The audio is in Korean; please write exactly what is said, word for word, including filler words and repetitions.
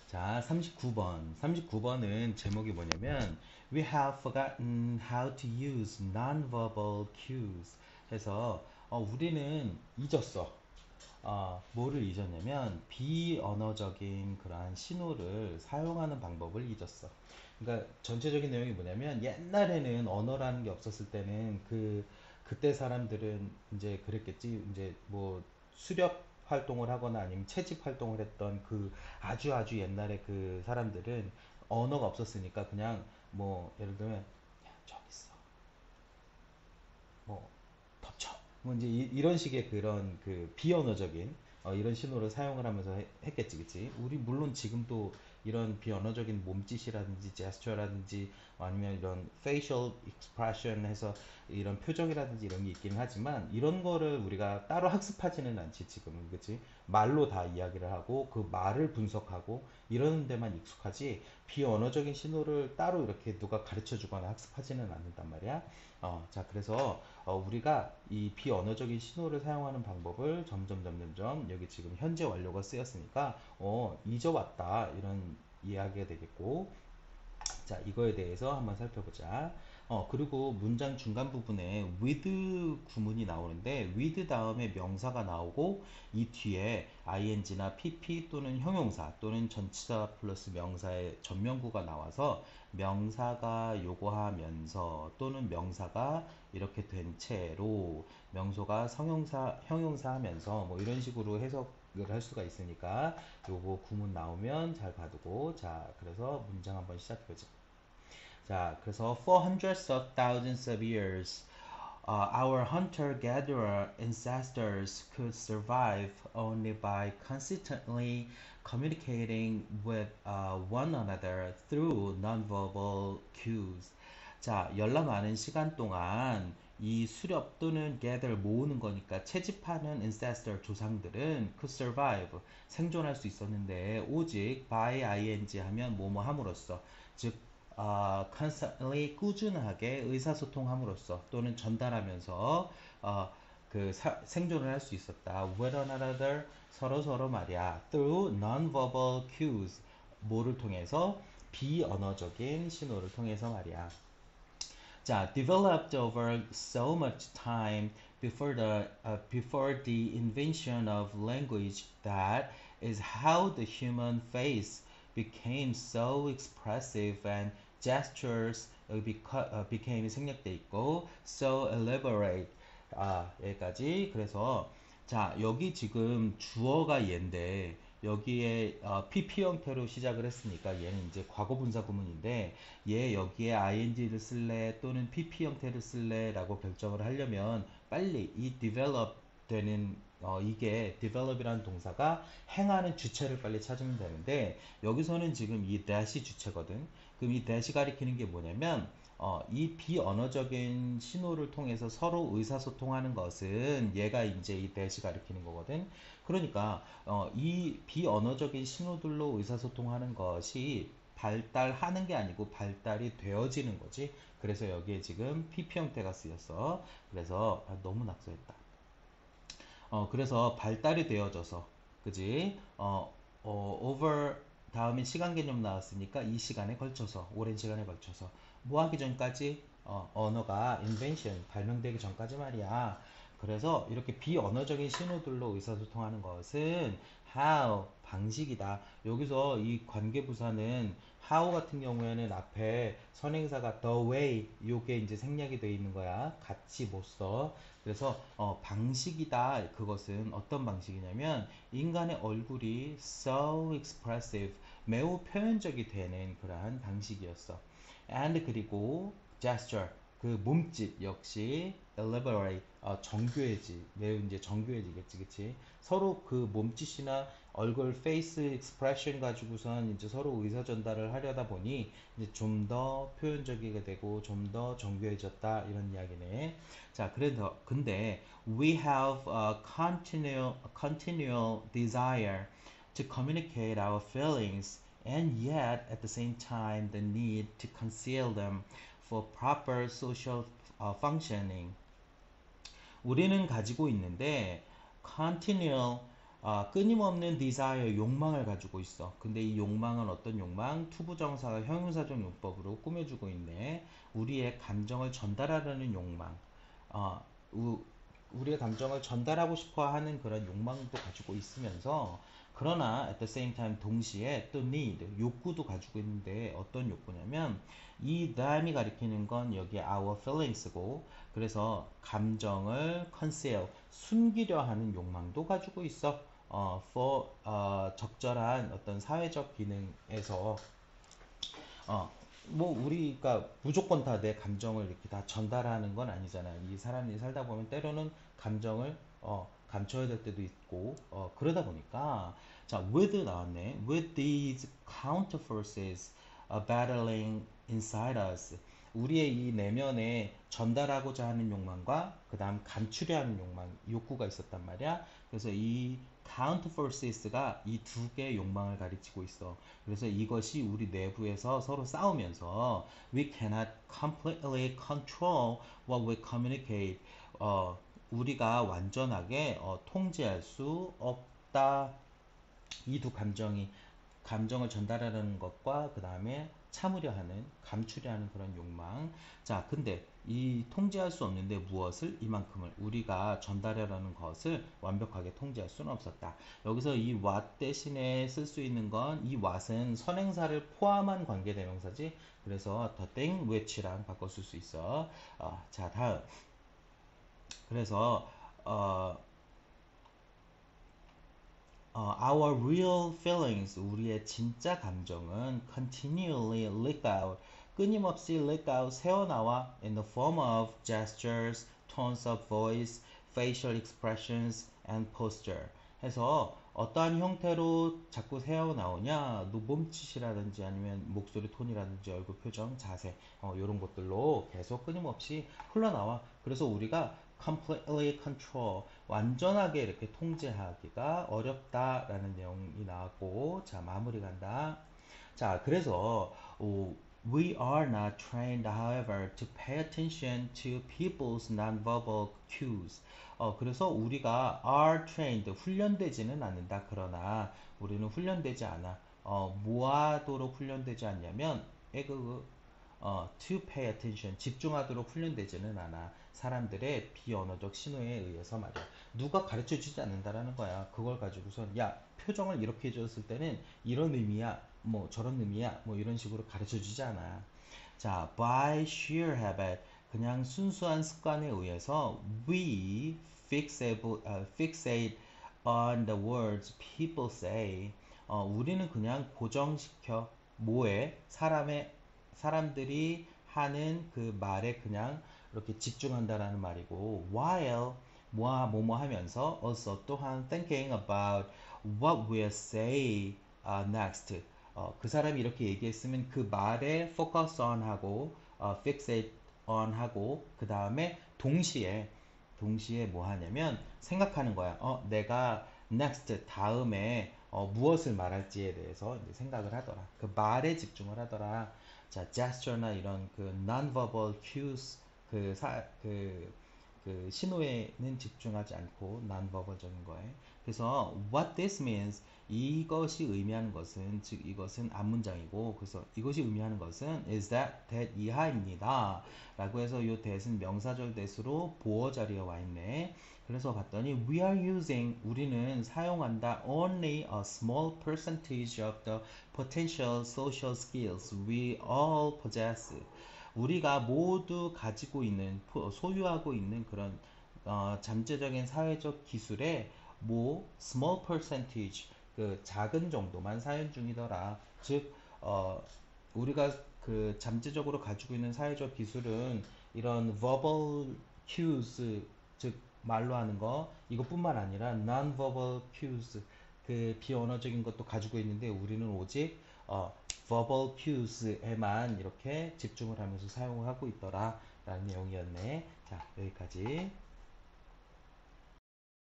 자, 삼십구 번. 삼십구 번은 제목이 뭐냐면 We have forgotten how to use non-verbal cues 해서 어, 우리는 잊었어. 어, 뭐를 잊었냐면 비언어적인 그러한 신호를 사용하는 방법을 잊었어. 그러니까 전체적인 내용이 뭐냐면 옛날에는 언어라는 게 없었을 때는 그 그때 사람들은 이제 그랬겠지. 이제 뭐 수렵 활동을 하거나 아니면 채집 활동을 했던 그 아주 아주 옛날에 그 사람들은 언어가 없었으니까 그냥 뭐 예를 들면 야, 저기 있어. 뭐 덮쳐. 뭐 이제 이, 런 식의 그런 그 비언어적인 어, 이런 신호를 사용을 하면서 해- 했겠지, 그치? 우리 물론 지금도 이런 비언어적인 몸짓이라든지 제스처라든지 아니면 이런 facial expression 해서 이런 표정이라든지 이런 게 있기는 하지만 이런 거를 우리가 따로 학습하지는 않지 지금은, 그치? 말로 다 이야기를 하고 그 말을 분석하고 이러는 데만 익숙하지 비언어적인 신호를 따로 이렇게 누가 가르쳐 주거나 학습하지는 않는단 말이야. 어, 자, 그래서 어, 우리가 이 비언어적인 신호를 사용하는 방법을 점점 점점점 여기 지금 현재 완료가 쓰였으니까 어, 잊어왔다 이런 이야기가 되겠고, 자, 이거에 대해서 한번 살펴보자. 어, 그리고 문장 중간 부분에 with 구문이 나오는데 with 다음에 명사가 나오고 이 뒤에 ing나 pp 또는 형용사 또는 전치사 플러스 명사의 전면구가 나와서 명사가 요구하면서 또는 명사가 이렇게 된 채로 명소가 성형사 형용사 하면서 뭐 이런 식으로 해석을 할 수가 있으니까 요거 구문 나오면 잘 봐두고, 자, 그래서 문장 한번 시작해보자. 자, 그래서 for hundreds of thousands of years, uh, our hunter-gatherer ancestors could survive only by consistently communicating with uh, one another through nonverbal cues. 자, 열나 많은 시간 동안 이 수렵 또는 gather 모으는 거니까 채집하는 ancestor 조상들은 could survive 생존할 수 있었는데 오직 by ing 하면 뭐뭐 함으로써, 즉 어, constantly 꾸준하게 의사소통함으로써 또는 전달하면서 어, 그 사- 생존을 할 수 있었다. With one another 서로 서로 말이야. Through non-verbal cues 뭐를 통해서 비언어적인 신호를 통해서 말이야. 자, developed over so much time before the uh, before the invention of language that is how the human face became so expressive and gestures uh, beca- uh, became 생략돼 있고 so elaborate. 아, 여기까지. 그래서 자, 여기 지금 주어가 얘인데 여기에 어, 피피 형태로 시작을 했으니까 얘는 이제 과거분사 구문인데 얘 여기에 ing를 쓸래 또는 pp 형태를 쓸래라고 결정을 하려면 빨리 이 develop 되는 어, 이게 develop이라는 동사가 행하는 주체를 빨리 찾으면 되는데 여기서는 지금 이 that이 주체거든. 그럼 이 that이 가리키는 게 뭐냐면 어, 이 비언어적인 신호를 통해서 서로 의사소통하는 것은 얘가 이제 이 that이 가리키는 거거든. 그러니까 어, 이 비언어적인 신호들로 의사소통하는 것이 발달하는 게 아니고 발달이 되어지는 거지. 그래서 여기에 지금 피피 형태가 쓰였어. 그래서 아, 너무 낙서했다. 어, 그래서 발달이 되어져서, 그지? 어, 어, over 다음에 시간 개념 나왔으니까 이 시간에 걸쳐서, 오랜 시간에 걸쳐서, 뭐 하기 전까지? 어, 언어가 invention, 발명되기 전까지 말이야. 그래서 이렇게 비언어적인 신호들로 의사소통하는 것은 how, 방식이다. 여기서 이 관계부사는 how 같은 경우에는 앞에 선행사가 the way, 요게 이제 생략이 되어 있는 거야. 같이 못 써. 그래서 어, 방식이다. 그것은 어떤 방식이냐면 인간의 얼굴이 so expressive, 매우 표현적이 되는 그러한 방식이었어. And 그리고 gesture, 그 몸짓 역시 elaborate, 어, 정교해지, 매우 이제 정교해지겠지, 그치? 서로 그 몸짓이나 얼굴 face expression 가지고선 이제 서로 의사 전달을 하려다 보니 이제 좀 더 표현적이게 되고 좀 더 정교해졌다 이런 이야기네. 자, 그래서 근데 we have a continual continual desire to communicate our feelings and yet at the same time the need to conceal them for proper social uh, functioning. 우리는 가지고 있는데 continual 아, 끊임없는 desire, 욕망을 가지고 있어. 근데 이 욕망은 어떤 욕망? 투부정사가 형용사적 용법으로 꾸며주고 있네. 우리의 감정을 전달하려는 욕망. 어, 우, 우리의 감정을 전달하고 싶어 하는 그런 욕망도 가지고 있으면서, 그러나 at the same time 동시에 또 need, 욕구도 가지고 있는데 어떤 욕구냐면, 이 다음이 가리키는 건 여기 our feelings고, 그래서 감정을 conceal, 숨기려 하는 욕망도 가지고 있어. 어, for 어, 적절한 어떤 사회적 기능에서 어, 뭐 우리가 무조건 다 내 감정을 이렇게 다 전달하는 건 아니잖아요. 이 사람이 살다 보면 때로는 감정을 어, 감춰야 될 때도 있고 어, 그러다 보니까 자, with 나왔네. With these counterforces uh, battling inside us. 우리의 이 내면에 전달하고자 하는 욕망과 그 다음 감추려 하는 욕망, 욕구가 있었단 말이야. 그래서 이 counterforces가 이 두 개의 욕망을 가리키고 있어. 그래서 이것이 우리 내부에서 서로 싸우면서 we cannot completely control what we communicate. 어, 우리가 완전하게 어, 통제할 수 없다. 이 두 감정이 감정을 전달하려는 것과 그 다음에 참으려 하는, 감추려 하는 그런 욕망. 자, 근데 이 통제할 수 없는데 무엇을? 이만큼을. 우리가 전달하려는 것을 완벽하게 통제할 수는 없었다. 여기서 이 what 대신에 쓸 수 있는 건, 이 what은 선행사를 포함한 관계대명사지. 그래서 the thing which랑 바꿔 쓸 수 있어. 어, 자, 다음. 그래서 어, 어, our real feelings, 우리의 진짜 감정은 continually leak out, 끊임없이 leak out, 새어나와 in the form of gestures, tones of voice, facial expressions, and posture. 해서 어떠한 형태로 자꾸 새어나오냐, 너 몸짓이라든지 아니면 목소리 톤이라든지 얼굴 표정, 자세, 어, 이런 것들로 계속 끊임없이 흘러나와. 그래서 우리가 completely control, 완전하게 이렇게 통제하기가 어렵다라는 내용이 나왔고, 자, 마무리 간다. 자, 그래서 어, we are not trained, however, to pay attention to people's nonverbal cues. 어, 그래서 우리가 are trained, 훈련되지는 않는다. 그러나 우리는 훈련되지 않아. 어, 뭐하도록 훈련되지 않냐면, 에그, 어, to pay attention, 집중하도록 훈련되지는 않아. 사람들의 비언어적 신호에 의해서 말이야. 누가 가르쳐 주지 않는다라는 거야. 그걸 가지고선, 야, 표정을 이렇게 해줬을 때는 이런 의미야, 뭐 저런 의미야, 뭐 이런 식으로 가르쳐 주지 않아. 자, by sheer habit, 그냥 순수한 습관에 의해서 we fixate, uh, fixate on the words people say. 어, 우리는 그냥 고정시켜. 뭐에? 사람의 사람들이 하는 그 말에 그냥 이렇게 집중한다라는 말이고, while 뭐하 뭐뭐 하면서 also 또한 thinking about what we'll say uh, next. 어, 그 사람이 이렇게 얘기했으면 그 말에 focus on 하고 어, fixate on 하고 그 다음에 동시에 동시에 뭐 하냐면 생각하는 거야. 어, 내가 next 다음에 어, 무엇을 말할지에 대해서 이제 생각을 하더라. 그 말에 집중을 하더라. 자, gesture나 이런 그 non-verbal cues 그 사, 그, 그 신호에는 집중하지 않고 non-verbal적인 거에. 그래서 what this means, 이것이 의미하는 것은, 즉 이것은 앞문장이고, 그래서 이것이 의미하는 것은 is that, that 이하입니다. 라고 해서 이 that은 명사절 that으로 보어 자리에 와 있네. 그래서 봤더니 we are using, 우리는 사용한다 only a small percentage of the potential social skills we all possess. 우리가 모두 가지고 있는, 소유하고 있는 그런 어, 잠재적인 사회적 기술의 뭐 small percentage, 그 작은 정도만 사용 중이더라. 즉 어, 우리가 그 잠재적으로 가지고 있는 사회적 기술은 이런 verbal cues, 즉 말로 하는 거, 이것뿐만 아니라 non-verbal cues, 그 비언어적인 것도 가지고 있는데 우리는 오직 어, verbal cues에만 이렇게 집중을 하면서 사용을 하고 있더라 라는 내용이었네. 자, 여기까지.